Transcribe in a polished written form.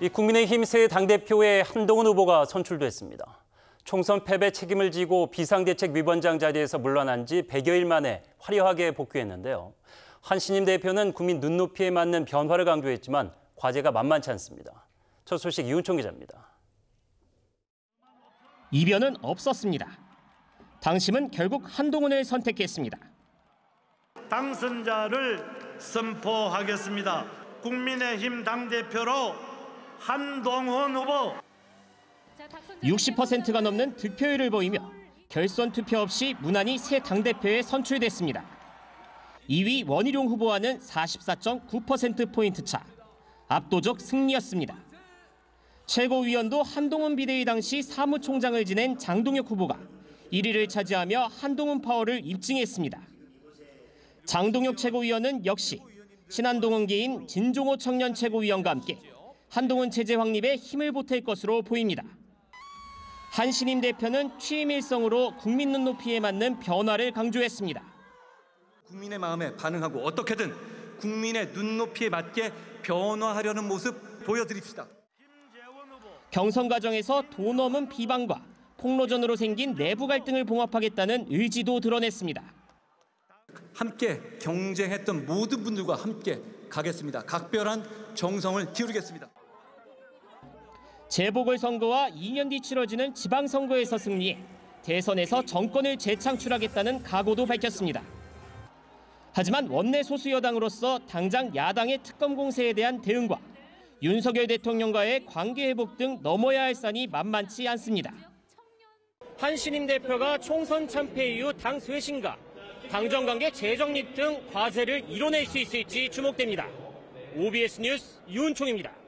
이 국민의힘 새 당대표에 한동훈 후보가 선출됐습니다. 총선 패배 책임을 지고 비상대책위원장 자리에서 물러난 지 100여일 만에 화려하게 복귀했는데요. 한신임 대표는 국민 눈높이에 맞는 변화를 강조했지만 과제가 만만치 않습니다. 첫 소식 이훈총 기자입니다. 이변은 없었습니다. 당심은 결국 한동훈을 선택했습니다. 당선자를 선포하겠습니다. 국민의힘 당대표로 한동훈 후보. 60%가 넘는 득표율을 보이며 결선 투표 없이 무난히 새 당대표에 선출됐습니다. 2위 원희룡 후보와는 44.9%포인트 차, 압도적 승리였습니다. 최고위원도 한동훈 비대위 당시 사무총장을 지낸 장동혁 후보가 1위를 차지하며 한동훈 파워를 입증했습니다. 장동혁 최고위원은 역시 신한동훈계인 진종호 청년 최고위원과 함께 한동훈 체제 확립에 힘을 보탤 것으로 보입니다. 한신임 대표는 취임 일성으로 국민 눈높이에 맞는 변화를 강조했습니다. 국민의 마음에 반응하고 어떻게든 국민의 눈높이에 맞게 변화하려는 모습 보여드립시다. 경선 과정에서 도 넘은 비방과 폭로전으로 생긴 내부 갈등을 봉합하겠다는 의지도 드러냈습니다. 함께 경쟁했던 모든 분들과 함께 가겠습니다. 각별한 정성을 기울이겠습니다. 재보궐선거와 2년 뒤 치러지는 지방선거에서 승리해 대선에서 정권을 재창출하겠다는 각오도 밝혔습니다. 하지만 원내 소수 여당으로서 당장 야당의 특검 공세에 대한 대응과 윤석열 대통령과의 관계 회복 등 넘어야 할 산이 만만치 않습니다. 한신임 대표가 총선 참패 이후 당 쇄신과 당정관계 재정립 등 과제를 이뤄낼 수 있을지 주목됩니다. OBS 뉴스 이훈총입니다.